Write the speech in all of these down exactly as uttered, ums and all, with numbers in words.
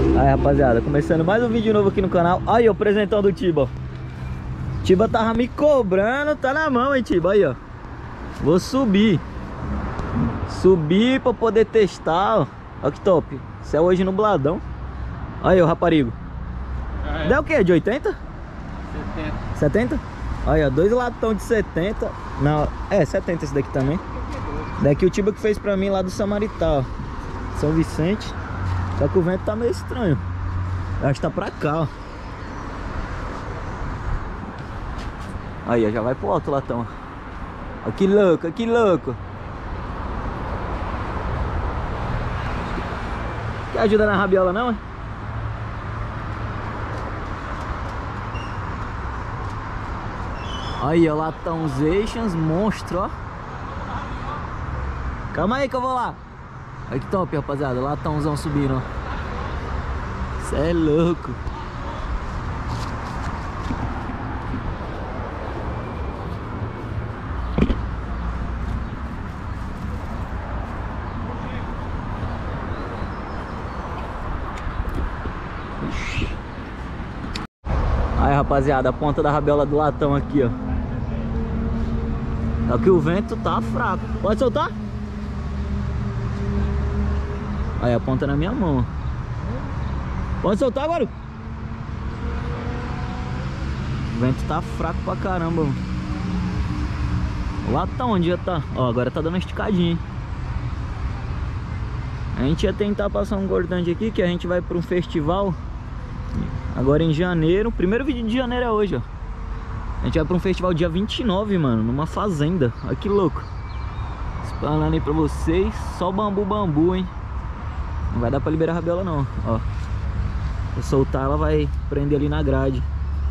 Aí, rapaziada, começando mais um vídeo novo aqui no canal. Aí, ó, apresentando o Tiba. Tiba tava me cobrando, tá na mão, hein, Tiba. Aí, ó. Vou subir. Subir pra poder testar, ó. Olha que top. Céu hoje nubladão. Aí, ó, raparigo. Ah, é. Deu o quê? De oitenta? setenta. setenta? Aí, ó, dois latão de setenta. Não, é, setenta esse daqui também. Daqui o Tiba que fez pra mim lá do Samaritá, ó. São Vicente. Só que o vento tá meio estranho. Eu acho que tá pra cá, ó. Aí, ó, já vai pro alto o latão. Ó, que louco, que louco. Quer ajuda na rabiola não, hein? Aí, ó, latãozations, monstro, ó. Calma aí que eu vou lá. Olha que top, rapaziada. Latãozão subindo, ó. Cê é louco. Aí, rapaziada, a ponta da rabiola do latão aqui, ó. Só que o vento tá fraco. Pode soltar? Aí, a ponta na minha mão. Pode soltar agora. O vento tá fraco pra caramba. O latão onde já tá. Ó, agora tá dando uma esticadinha, hein? A gente ia tentar passar um gordante aqui, que a gente vai pra um festival agora em janeiro. O primeiro vídeo de janeiro é hoje, ó. A gente vai pra um festival dia vinte e nove, mano, numa fazenda. Olha que louco. Explanando aí pra vocês. Só bambu, bambu, hein. Não vai dar pra liberar a rabiola não, ó. Se soltar ela vai prender ali na grade.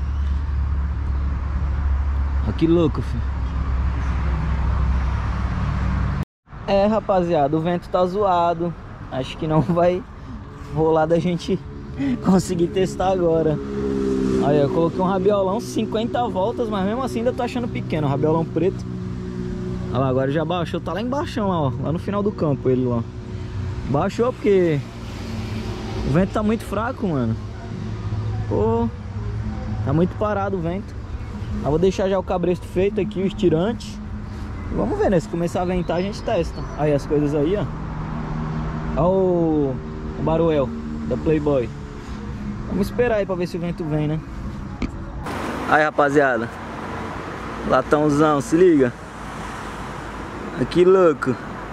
Olha que louco, filho. É, rapaziada, o vento tá zoado. Acho que não vai rolar da gente conseguir testar agora. Aí, eu coloquei um rabiolão, cinquenta voltas, mas mesmo assim ainda tô achando pequeno, um rabiolão preto. Olha lá, agora já baixou, tá lá embaixo, lá, ó, lá no final do campo ele lá. Baixou porque o vento tá muito fraco, mano. Pô, tá muito parado o vento. Eu vou deixar já o cabresto feito aqui, o estirante. Vamos ver, né? Se começar a ventar a gente testa. Aí as coisas aí, ó. Olha o, o Baruel da Playboy. Vamos esperar aí pra ver se o vento vem, né? Aí, rapaziada, latãozão, se liga. Que louco.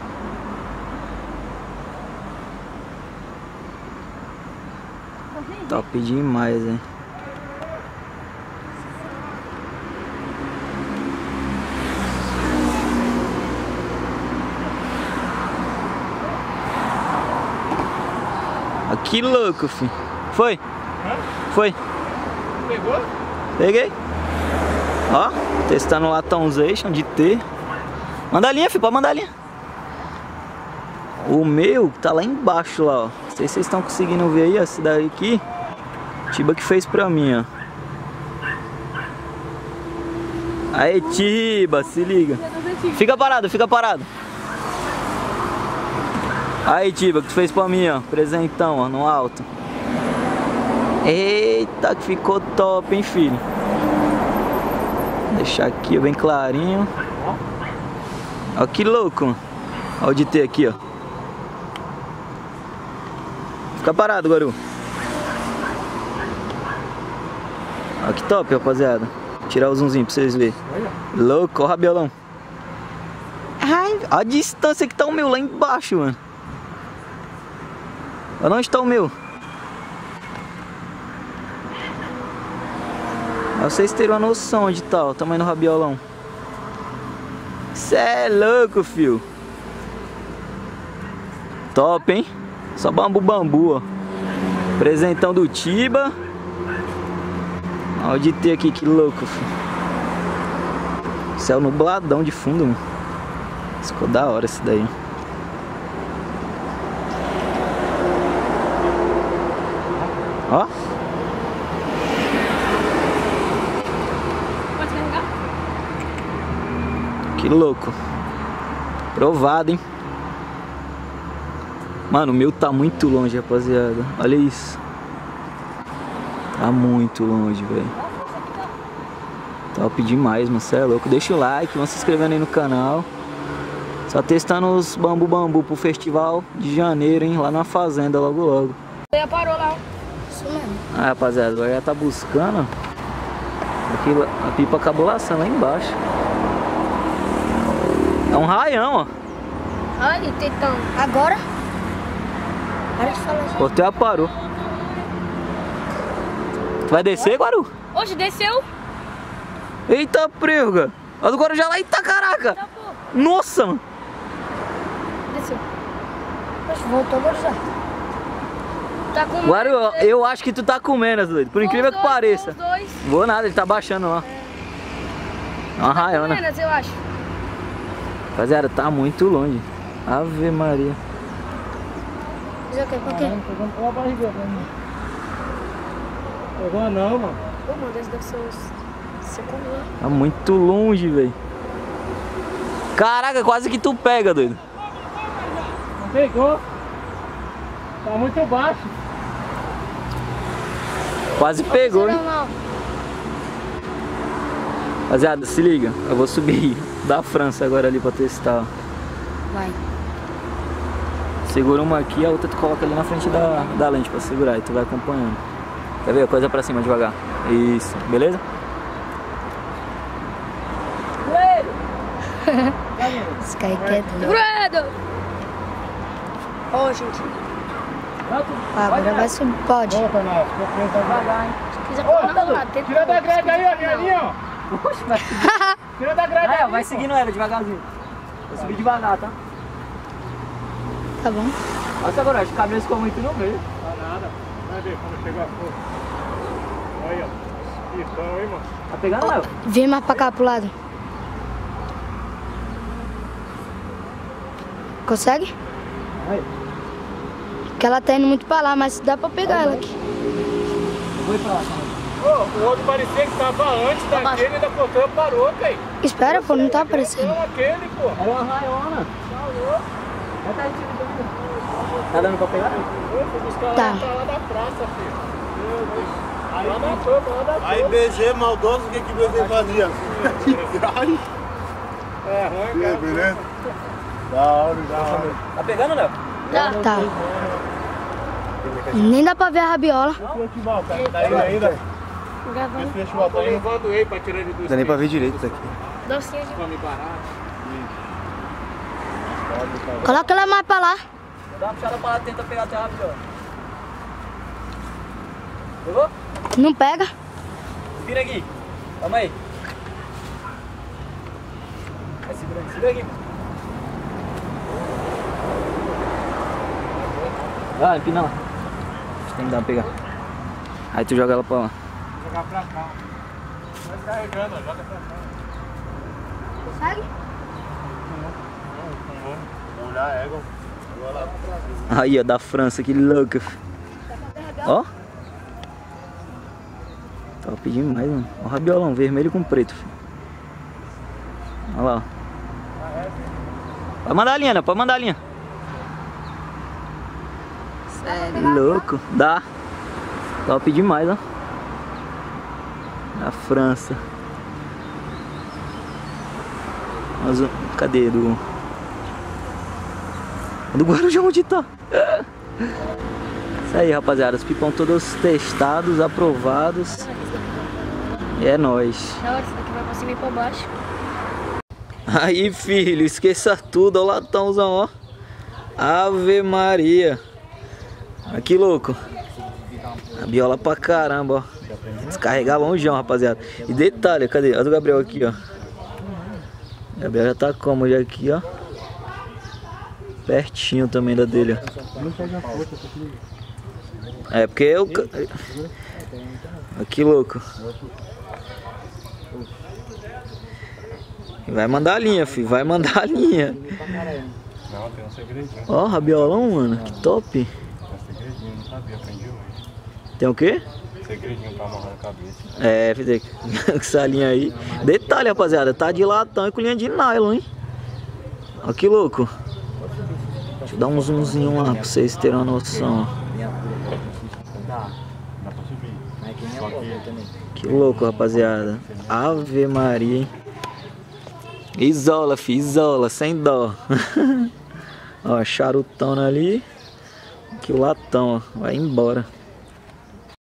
Top demais, hein? Que louco, filho. Foi? Hã? Foi. Pegou? Peguei. Ó, testando o latãozation de T. Manda a linha, filho, pode mandar a linha. O meu tá lá embaixo, lá, ó. Não sei se vocês estão conseguindo ver aí, ó. Esse daqui, Tiba que fez pra mim, ó. Aí, Tiba, se liga. Fica parado, fica parado. Aí, Tiba, que tu fez pra mim, ó. Presentão, ó, no alto. Eita, que ficou top, hein, filho. Vou deixar aqui, ó, bem clarinho. Ó, que louco, mano. Ó o de T aqui, ó. Fica parado, Guaru. Ó, que top, rapaziada. Vou tirar o zoomzinho pra vocês verem. Louco, ó o rabiolão. Ai, a distância que tá o meu lá embaixo, mano. Olha onde tá o meu. Pra vocês terem uma noção onde tá o tamanho do rabiolão. Cê é louco, fio. Top, hein? Só bambu, bambu, ó. Presentão do Tiba. Olha o de T aqui, que louco, filho. Céu nubladão de fundo, mano. Ficou da hora esse daí. Ó. Pode carregar? Que louco. Provado, hein? Mano, o meu tá muito longe, rapaziada. Olha isso. Tá muito longe, velho. Top demais, mano. Cê é louco. Deixa o like, vão se inscrevendo aí no canal. Só testando os bambu bambu pro festival de janeiro, hein? Lá na fazenda, logo logo. Já parou lá. Isso mesmo. Ah, rapaziada, agora já tá buscando. Aqui, a pipa acabou laçando lá embaixo. É um raião, ó. Ai, tentando. Agora? Para de falar isso. O hotel parou. Tu vai descer, Guaru? Hoje desceu. Eita, prega. A do Guarujá lá, eita, caraca. Tá, pô. Nossa, mano. Desceu. Poxa, voltou agora já. Tá com Guaru, eu acho que tu tá comendo, doido. Por incrível que pareça. Os dois. Vou nada, ele tá baixando lá. É uma raiona. Menos, eu acho. Rapaziada, tá muito longe. Ave Maria. Diz o quê? Por quê? Pegou a barriga pra mim. Pegou não, mano. Pô, mano, esse deve ser os... Você comeu. Tá muito longe, velho. Caraca, quase que tu pega, doido. Não pegou. Tá muito baixo. Quase pegou, hein? Não, não. Rapaziada, se liga. Eu vou subir da França agora ali pra testar. Vai. Segura uma aqui, a outra tu coloca ali na frente da, da lente pra segurar e tu vai acompanhando. Quer ver? Coisa pra cima, devagar. Isso, beleza? Esse cara é quieto. Fredo! Ó, gente. Ah, agora vai subir. Pode. Volta, Nath. Ficou preso devagar, hein? Se quiser pôr na lado, tenta. Tira da grade aí, ó, minha ó. Oxe, vai seguir. Tira da grade Ah, aí. vai seguindo ela devagarzinho. Vou subir devagar, tá? Tá bom. Nossa, agora, acho que o cabelo ficou muito no meio. Tá nada. Vai ver quando chegou a força. Olha, ó. Que bom, hein, mano? Tá pegando, Léo? Vem mais pra cá, pro lado. Consegue? Vai. Porque ela tá indo muito pra lá, mas dá pra pegar ela aqui. Vou ir pra lá. Ô, o outro parecia que tava antes daquele, ainda cortou, parou, cara. Espera, pô, não tá aparecendo. Não, aquele, pô. Era uma raiona. Tá louco. Vai tá aí, tá dando pra pegar? Eu fui buscar Tá. lá pra lá da praça, filho. Aí lá da topa, lá da topa. Aí B G maldoso, o que que B G fazia? É, ruim, cara. Beleza? Da hora, da hora. Tá pegando, Léo? Tá. Tá. Nem dá pra ver a rabiola. Festival, cara. Tá indo ainda? Gravando. Esse festival Tô tá indo? levando ele pra tirar ele do Não dá nem pra ver direito isso aqui. Docinho de... Come barato. Coloca ela mais pra lá. Dá uma puxada pra lá, tenta pegar até rápido, ó. Pegou? Não pega. Vira aqui. Calma aí. Vai segurando, segura aqui. Vai, empina lá. Tem que dar uma pegar. Aí tu joga ela pra lá. Vou jogar pra cá. Vai carregando, ó. Joga pra cá. Consegue? Vou olhar a égua. Agora lá. Aí, ó, da França, que louco. Ó. Top demais, mano. Ó o rabiolão, vermelho com preto, filho. Olha lá, ó. Pode mandar a linha, né? Pode mandar a linha. Sério? Louco. Dá. Top demais, ó. Da França. Mas, ó, cadê? Do... Do Guarujá, onde tá? Isso aí, rapaziada. Os pipão todos testados, aprovados. E é nóis. Da hora, esse daqui vai pra cima e pra baixo. Aí, filho, esqueça tudo. Olha o latãozão, ó. Ave Maria. Olha que louco. A biola pra caramba, ó. Descarregar longeão, rapaziada. E detalhe, cadê? Olha o Gabriel aqui, ó. O Gabriel já tá como já aqui, ó. Pertinho também da dele, ó. É, porque eu... Olha que louco. Vai mandar a linha, filho. Vai mandar a linha. Não, tem um segredinho. Ó, rabiolão, mano. Que top. Tem um segredinho, não sabia, aprendi hoje. Tem o quê? Segredinho pra amarrar na cabeça. É, filho, com essa linha aí. Detalhe, rapaziada. Tá de latão e com linha de nylon, hein? Ó que louco. Deixa eu dar um zoomzinho lá pra vocês terem uma noção. Dá pra subir. Aqui nem Só a que- porta também. Que louco, rapaziada. Ave Maria, hein? Isola, fi, isola, sem dó. Ó, charutona ali. Aqui o latão, ó. Vai embora.